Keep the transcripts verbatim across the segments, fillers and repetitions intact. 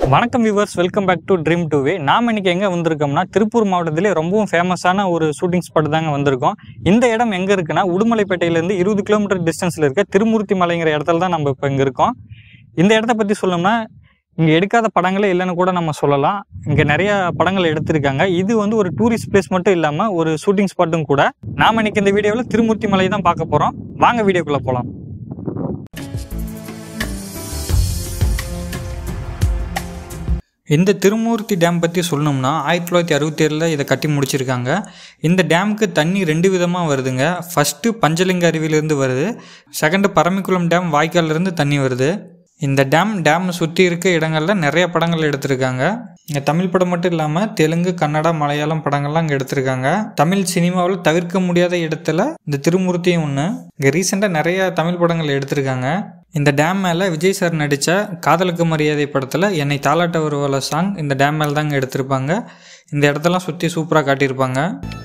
வணக்கம் viewers, welcome back to dream to way. நாம் இன்னைக்கு எங்கே வந்திருக்கோம்னா திருப்பூர் மாவட்டத்திலே ரொம்பவும் ஃபேமஸான ஒரு ஷூட்டிங் ஸ்பாட் தாங்க வந்திருக்கோம். இந்த இடம் எங்கே இருக்குன்னா உடுமலைப்பேட்டையிலேருந்து இருபது கிலோமீட்டர் டிஸ்டன்ஸில் இருக்க திருமூர்த்தி மலைங்கிற இடத்துல தான் நம்ம இப்போ இங்கே இருக்கோம். இந்த இடத்த பற்றி சொல்லணும்னா இங்கே எடுக்காத படங்களே இல்லைன்னு கூட நம்ம சொல்லலாம். இங்கே நிறைய படங்கள் எடுத்திருக்காங்க. இது வந்து ஒரு டூரிஸ்ட் பிளேஸ் மட்டும் இல்லாமல் ஒரு ஷூட்டிங் ஸ்பாட்டும் கூட. நாம் இன்னைக்கு இந்த வீடியோவில் திருமூர்த்தி மலை தான் பார்க்க போகிறோம். வாங்க வீடியோக்குள்ளே போகலாம். இந்த திருமூர்த்தி டேம் பற்றி சொல்லணும்னா ஆயிரத்தி தொள்ளாயிரத்தி அறுபத்தி ஏழில் இதை கட்டி முடிச்சிருக்காங்க. இந்த டேமுக்கு தண்ணி ரெண்டு விதமாக வருதுங்க. ஃபஸ்ட்டு பஞ்சலிங்க அருவியிலேருந்து வருது, செகண்டு பரமிக்குளம் டேம் வாய்க்காலிருந்து தண்ணி வருது. இந்த டேம் டேம் சுற்றி இருக்க இடங்களில் நிறைய படங்கள் எடுத்திருக்காங்க. இங்கே தமிழ் படம் மட்டும் இல்லாமல் தெலுங்கு, கன்னடா, மலையாளம் படங்கள்லாம் இங்கே எடுத்திருக்காங்க. தமிழ் சினிமாவில் தவிர்க்க முடியாத இடத்துல இந்த திருமூர்த்தியும் ஒன்று. இங்கே ரீசெண்டாக நிறைய தமிழ் படங்கள் எடுத்திருக்காங்க. இந்த டேம் மேலே விஜய் சார் நடித்த காதலுக்கு மரியாதை படத்தில் என்னை தாலாட்ட வருவாள சாங் இந்த டேம் மேலே தாங்க எடுத்திருப்பாங்க. இந்த இடத்தெல்லாம் சுற்றி சூப்பராக காட்டியிருப்பாங்க.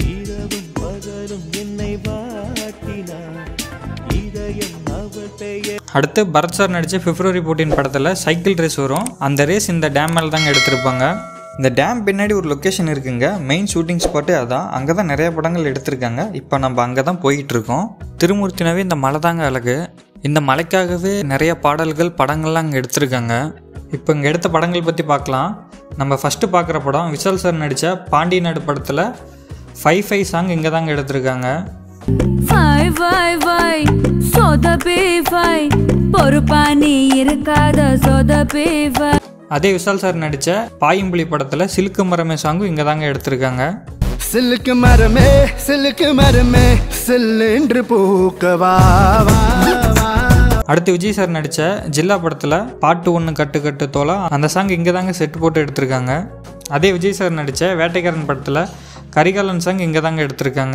அடுத்து பரத் சார் நடித்த பிப்ரவரி பதினான்கு படத்தில் சைக்கிள் ரேஸ் வரும். அந்த ரேஸ் இந்த டேம் மேலே தாங்க எடுத்திருப்பாங்க. இந்த டேம் பின்னாடி ஒரு லொக்கேஷன் இருக்குங்க, மெயின் ஷூட்டிங் ஸ்பாட்டு அதான். அங்கே தான் நிறைய படங்கள் எடுத்திருக்காங்க. இப்போ நம்ம அங்கே தான் போயிட்டு இருக்கோம். திருமூர்த்தினாவே இந்த மலை தாங்க அழகு. இந்த மலைக்காகவே நிறைய பாடல்கள் படங்கள்லாம் அங்கே எடுத்திருக்காங்க. இப்போ இங்கே எடுத்த படங்கள் பற்றி பார்க்கலாம். நம்ம ஃபஸ்ட்டு பார்க்குற படம் விஷால் சார் நடித்த பாண்டி நாடு படத்தில் ஃபைவ் ஃபைவ் சாங் இங்கே தாங்க எடுத்திருக்காங்க. அதே விஷால் சார் நடித்த பாயும்புலி படத்தில் சிலுக்கு மரமே சாங்கும் இங்கே தாங்க எடுத்திருக்காங்க. சிலுக்கு மரமே சிலுக்கு மரமே சில்லென்று பூக்கவா. அடுத்து விஜய் சார் நடித்த ஜில்லா படத்தில் பாட்டு ஒன்று கட்டு கட்டு தோலா அந்த சாங் இங்கே தாங்க செட்டு போட்டு எடுத்திருக்காங்க. அதே விஜய் சார் நடித்த வேட்டைக்காரன் படத்தில் கரிகாலன் சாங் இங்கே தாங்க எடுத்திருக்காங்க.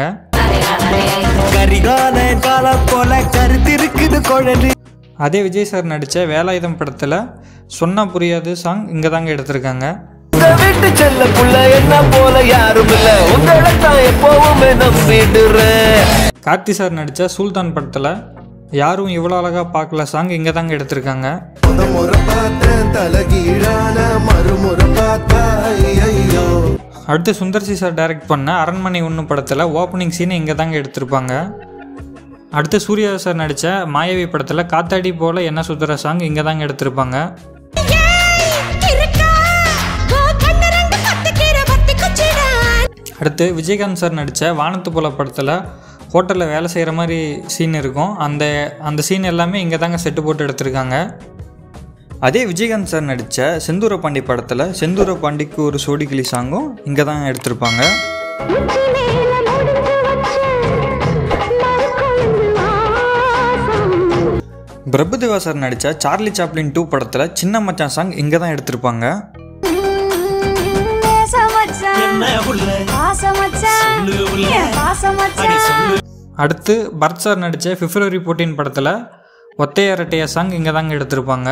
அதே விஜய் சார் நடித்த வேலாயுதம் படத்தில் சொன்னா புரியாது சாங் இங்கே தாங்க எடுத்திருக்காங்க. கார்த்தி சார் நடித்த சுல்தான் படத்தில் யாரும் இவ்வளோ அழகா பார்க்கல சாங் இங்கே தாங்க எடுத்திருக்காங்க. அடுத்து சுந்தர்சி சார் டைரக்ட் பண்ண அரண்மனை ஒன்று படத்தில் ஓப்பனிங் சீனை இங்கே தாங்க எடுத்திருப்பாங்க. அடுத்து சூர்யா சார் நடித்த மாயாவி படத்தில் காத்தாடி போல என்ன சுத்துற சாங் இங்கே தாங்க எடுத்திருப்பாங்க. அடுத்து விஜயகாந்த் சார் நடித்த வானத்து போல படத்தில் ஹோட்டலில் வேலை செய்கிற மாதிரி சீன் இருக்கும். அந்த அந்த சீன் எல்லாமே இங்கே தாங்க செட்டு போட்டு எடுத்திருக்காங்க. அதே விஜயகாந்த் சார் நடித்த செந்தூர பாண்டி படத்தில் செந்தூர பாண்டிக்கு ஒரு சோடிக்கிளி சாங்கும் இங்கே தான் எடுத்திருப்பாங்க. பிரபுதேவா சார் நடித்த சார்லி சாப்ளின் டூ படத்தில் சின்ன மச்சான் சாங் இங்கே தான் எடுத்திருப்பாங்க. அடுத்து பரத் சார் நடித்த பிப்ரவரி பதினான்கு படத்தில் ஒத்தைய அரட்டையா சாங் இங்கே தாங்க எடுத்திருப்பாங்க.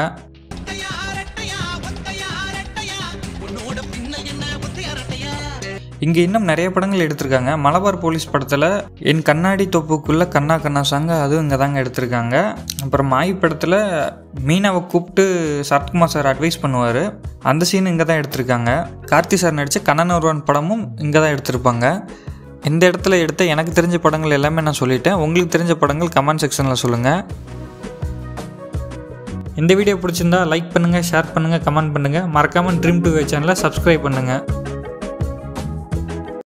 இங்கே இன்னும் நிறைய படங்கள் எடுத்திருக்காங்க. மலபார் போலீஸ் படத்தில் என் கண்ணாடி தொப்புக்குள்ளே கண்ணா கண்ணா சாங் அதுவும் இங்கே தாங்க எடுத்திருக்காங்க. அப்புறம் மாய் படத்தில் மீனாவை கூப்பிட்டு சரத்குமார் சார் அட்வைஸ் பண்ணுவார், அந்த சீன் இங்கே தான் எடுத்திருக்காங்க. கார்த்தி சார் நடித்த கண்ணன் ஒருவன் படமும் இங்கே தான் எடுத்திருப்பாங்க. இந்த இடத்துல எடுத்த எனக்கு தெரிஞ்ச படங்கள் எல்லாமே நான் சொல்லிட்டேன். உங்களுக்கு தெரிஞ்ச படங்கள் கமெண்ட் செக்ஷனில் சொல்லுங்கள். இந்த வீடியோ பிடிச்சிருந்தா லைக் பண்ணுங்கள், ஷேர் பண்ணுங்கள், கமெண்ட் பண்ணுங்கள். மறக்காமல் ட்ரீம் டூ வே சேனலை சப்ஸ்கிரைப் பண்ணுங்கள்.